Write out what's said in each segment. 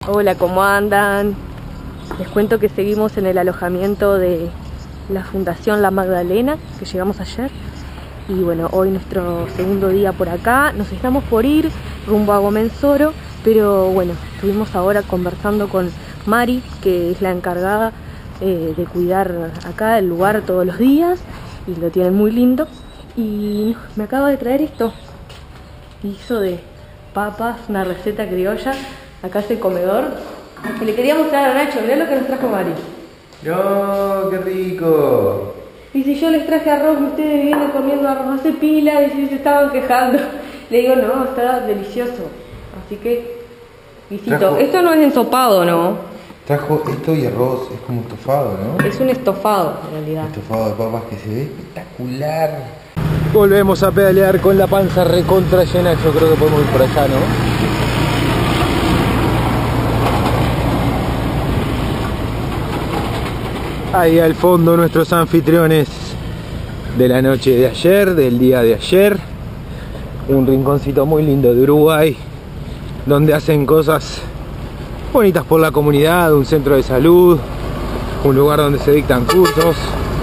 Hola, ¿cómo andan? Les cuento que seguimos en el alojamiento de la Fundación La Magdalena, que llegamos ayer. Y bueno, hoy nuestro segundo día por acá. Nos estamos por ir rumbo a Gomensoro, pero bueno, estuvimos ahora conversando con Mari, que es la encargada de cuidar acá el lugar todos los días, y lo tienen muy lindo. Y me acaba de traer esto. Hizo de papas, una receta criolla. Acá es el comedor. Que le quería mostrar a Nacho, mirá lo que nos trajo Mari. ¡No, qué rico! Y si yo les traje arroz y ustedes vienen comiendo arroz hace pila, y si se estaban quejando. Le digo, no, está delicioso. Así que, visito. Esto no es ensopado, ¿no? Trajo esto y arroz, es como estofado, ¿no? Es un estofado, en realidad. Estofado de papas que se ve espectacular. Volvemos a pedalear con la panza recontra llena. Yo creo que podemos ir por allá, ¿no? Ahí al fondo nuestros anfitriones de la noche de ayer, del día de ayer. Un rinconcito muy lindo de Uruguay, donde hacen cosas bonitas por la comunidad, un centro de salud, un lugar donde se dictan cursos.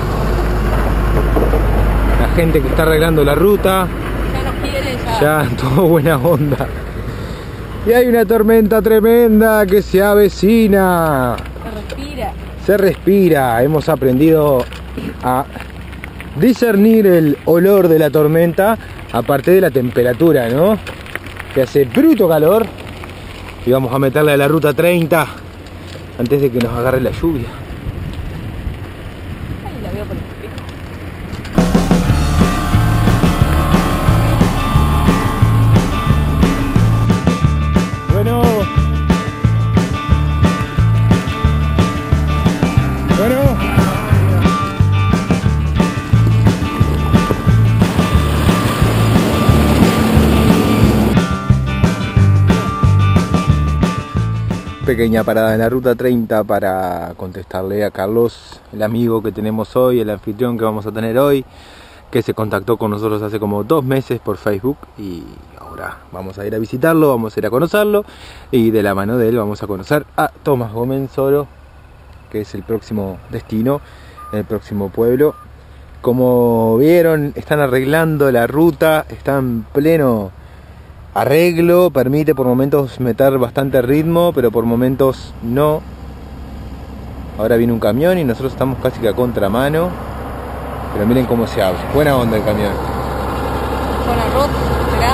La gente que está arreglando la ruta, Ya nos quiere, ya todo buena onda. Y hay una tormenta tremenda que se avecina. Se respira, hemos aprendido a discernir el olor de la tormenta aparte de la temperatura, ¿no? Que hace bruto calor y vamos a meterle a la ruta 30 antes de que nos agarre la lluvia. Ahí la veo por el espejo. Bueno. Pequeña parada en la ruta 30 para contestarle a Carlos, el amigo que tenemos hoy, el anfitrión que vamos a tener hoy, que se contactó con nosotros hace como 2 meses por Facebook y ahora vamos a ir a visitarlo, vamos a ir a conocerlo y de la mano de él vamos a conocer a Tomás Gomensoro, que es el próximo destino, el próximo pueblo. Como vieron, están arreglando la ruta, está en pleno arreglo, permite por momentos meter bastante ritmo, pero por momentos no. Ahora viene un camión y nosotros estamos casi que a contramano, pero miren cómo se abre, buena onda el camión. Con arroz, ¿será?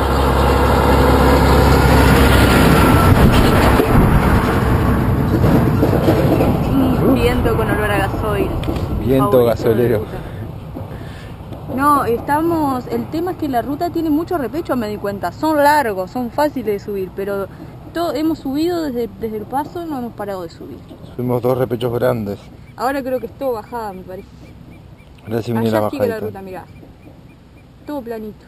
Viento con olor a gasoil. Viento gasolero. No, el tema es que la ruta tiene mucho repecho, me di cuenta. Son largos, son fáciles de subir, pero hemos subido desde el paso, no hemos parado de subir. Subimos 2 repechos grandes. Ahora creo que es todo bajada, me parece. Ahora sí viene la bajadita. Sigue la ruta, mirá. Todo planito.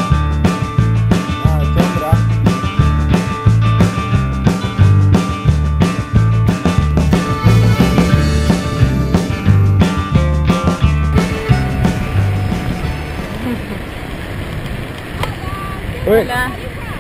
Hola.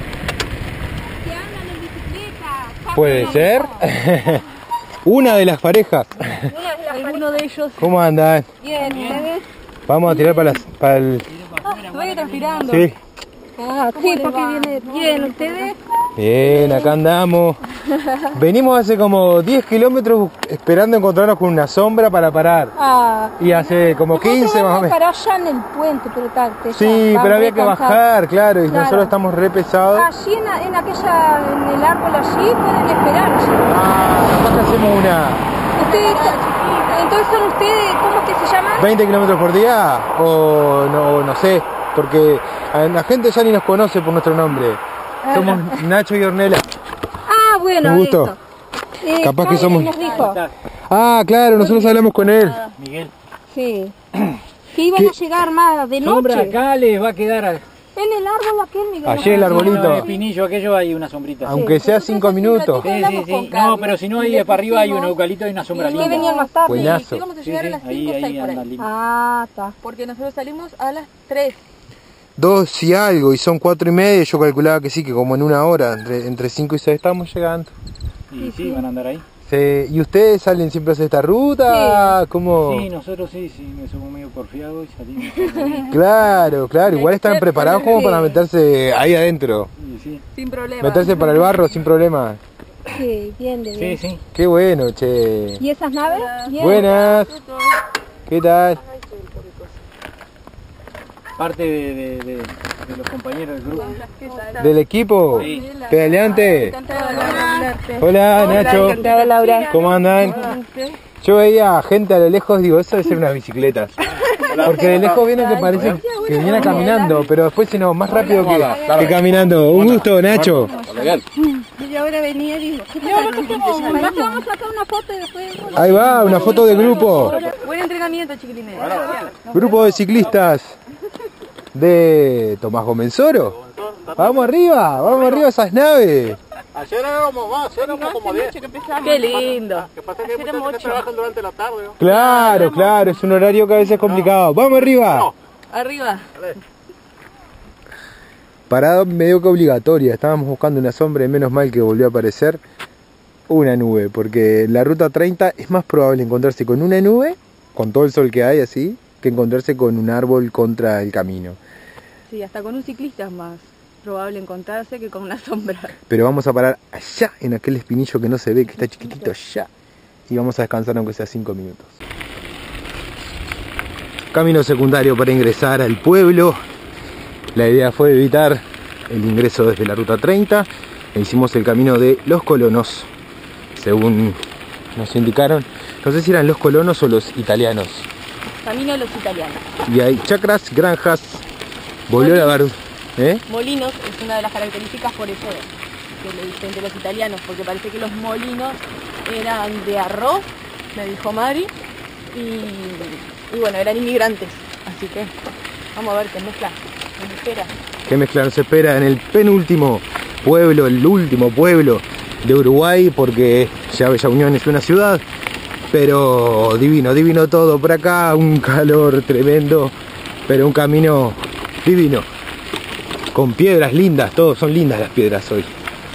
Puede ser. Una de las parejas. Alguno de ellos. ¿Cómo andan? Bien, ¿ustedes? Vamos a tirar para el... Voy transpirando. Sí. Ah, sí, porque viene bien. ¿Ustedes? Bien, acá andamos. Venimos hace como 10 kilómetros esperando encontrarnos con una sombra para parar. Ah, Y hace como 15 más o menos. para allá en el puente, pero tal. Sí, pero había que bajar, claro, y nosotros estamos re pesados. Allí en el árbol allí pueden esperar. Ah, capaz que hacemos una... Entonces son ustedes, ¿cómo es que se llaman? 20 kilómetros por día o no sé, porque la gente ya ni nos conoce por nuestro nombre. Somos Nacho y Ornella. Ah, bueno, Un gusto. listo. Capaz que somos... Nos dijo. Ah, claro, nosotros hablamos con él. Miguel. Sí. Que iban a llegar más de Sombra noche. acá les va a quedar En el árbol aquel, Miguel. Allí el arbolito. el espinillo aquello hay una sombrita. Aunque sea 5 minutos. Sí, sí, sí. No, pero si no ahí para arriba hay un eucalipto y una sombra Que linda. venían más tarde. Buenazo. Y vamos a Sí, llegar sí, a las 5 ahí, o 6 ahí por anda ahí. lindo. Ah, está. Porque nosotros salimos a las 3. 2 y algo, y son 4 y media. Yo calculaba que sí, que como en 1 hora, entre 5 y 6 estamos llegando. Y sí, van a andar ahí. ¿Y ustedes salen siempre a hacer esta ruta? ¿Cómo? Sí, nosotros sí, me somos medio porfiados y salimos. Claro, igual están preparados como para meterse ahí adentro. Sí. Sin problema. Meterse para el barro sin problema. Sí, bien, de bien. Sí. Qué bueno, che. ¿Y esas naves? Bien. Buenas. ¿Qué tal? Parte de los compañeros del grupo. ¿Del equipo? Sí. ¿Pedaleante? Hola, Hola, Nacho. encantada, Laura. ¿Cómo andan? Yo veía gente a lo lejos, digo, eso debe ser unas bicicletas. Porque de lejos vienen que parece que vienen caminando, pero después si no, más rápido que caminando. Un gusto, Nacho. Y yo ahora venía y digo, vamos a sacar una foto y después... Ahí va, una foto de grupo. Buen entrenamiento, chiquilines. Grupo de ciclistas de Tomás Gomenzoro. Vamos arriba a esas naves. Ayer éramos como 10. Qué lindo. Que pasa que hay muchos que trabajan durante la tarde. ¿No? Claro, es un horario que a veces es complicado. Vamos arriba. Arriba. Parada medio que obligatoria. Estábamos buscando una sombra y menos mal que volvió a aparecer una nube. Porque en la ruta 30 es más probable encontrarse con una nube, con todo el sol que hay así, que encontrarse con un árbol contra el camino. Sí, hasta con un ciclista es más probable encontrarse que con una sombra. Pero vamos a parar allá, en aquel espinillo que no se ve, que está chiquitito allá. Y vamos a descansar aunque sea 5 minutos. Camino secundario para ingresar al pueblo. La idea fue evitar el ingreso desde la ruta 30. E hicimos el camino de los colonos, según nos indicaron. No sé si eran los colonos o los italianos. Camino de los italianos. Y hay chacras, granjas. Volvió a lavar. Molinos es una de las características, por eso que le dicen de los italianos, porque parece que los molinos eran de arroz, me dijo Mari, y bueno, eran inmigrantes, así que vamos a ver qué mezcla nos espera. ¿Qué mezcla nos espera en el penúltimo pueblo, el último pueblo de Uruguay? Porque ya Bella Unión es una ciudad, pero divino todo por acá, un calor tremendo, pero un camino divino. Con piedras lindas, todos son lindas las piedras hoy.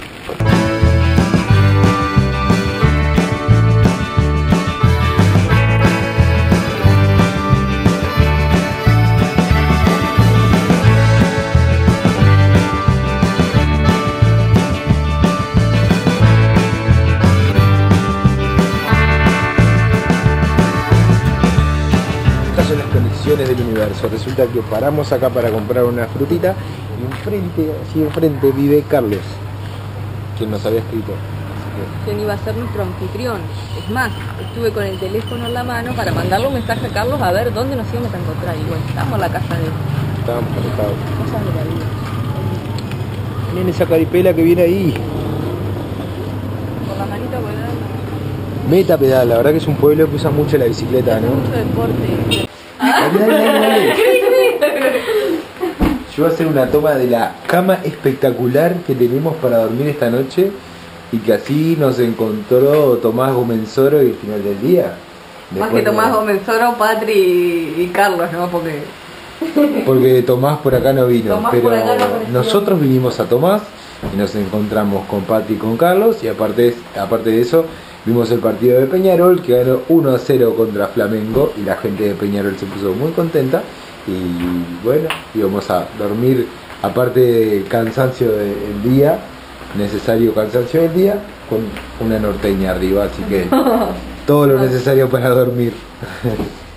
Estas son las conexiones del universo. Resulta que paramos acá para comprar una frutita. Y enfrente vive Carlos, quien nos había escrito. Quien iba a ser nuestro anfitrión. Es más, estuve con el teléfono en la mano para mandarle un mensaje a Carlos a ver dónde nos íbamos a encontrar. Y bueno, estábamos en la casa de él. Estábamos conectados. Cosas de la vida. Miren esa caripela que viene ahí. Por la manita, ¿verdad? Meta pedal, la verdad que es un pueblo que usa mucho la bicicleta, ¿no? Mucho deporte. Dale. Yo voy a hacer una toma de la cama espectacular que tenemos para dormir esta noche y que así nos encontró Tomás Gomenzoro y el final del día. Más que Tomás Gomenzoro, Patri y Carlos, ¿no? Porque Tomás por acá no vino, Tomás pero por acá no apareció. nosotros vinimos a Tomás y nos encontramos con Patri y con Carlos y aparte de eso vimos el partido de Peñarol que ganó 1-0 contra Flamengo y la gente de Peñarol se puso muy contenta. Y bueno, íbamos a dormir, aparte de cansancio del día, necesario cansancio del día, con una norteña arriba, así que todo lo necesario para dormir.